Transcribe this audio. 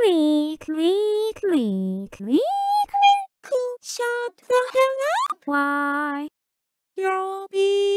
Click, click, click, click. Shut the hell up! Why? You're being